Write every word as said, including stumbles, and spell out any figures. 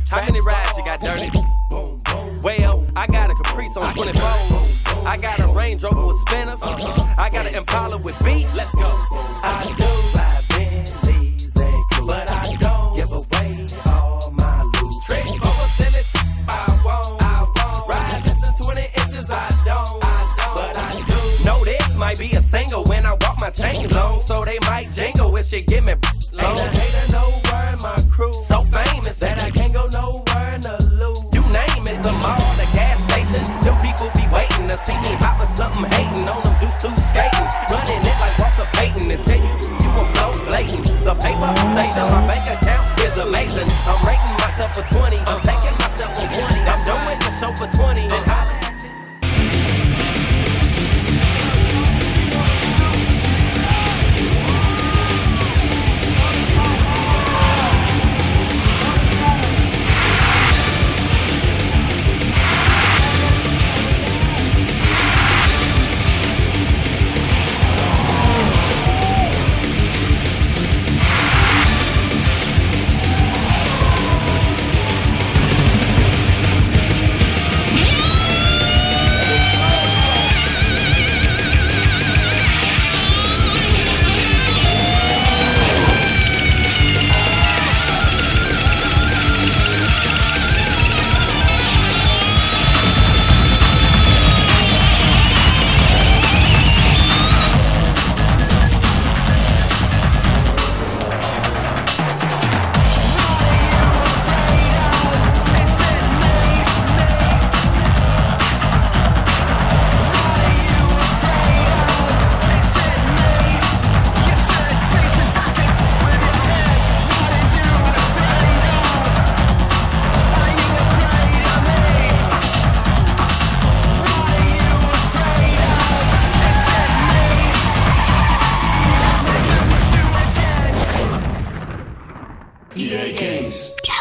How many rides you got dirty? Well, I got a Caprice on twenty-fours. I got a Range Rover with spinners. I got an Impala with beat. Let's go. I do buy Bentleys and cruise, but I don't give away all my loot. Trick over silly, I won't. I won't ride less than twenty inches. I don't. I don't. But I do. No, this might be a single when I walk my chains on, so they might jingle if she give me. Ain't a hater nowhere in my crew. So famous that I can't go nowhere in the loop. You name it, the mall, the gas station. Them people be waiting to see me hop or something, hating on them dudes too skating. Running it like Walter Payton and tell you you were so blatant. The paper say that my bank account is amazing. I'm rating myself for twenty. I'm taking myself for twenty. I'm doing the show for twenty. And holla at you. E A Games.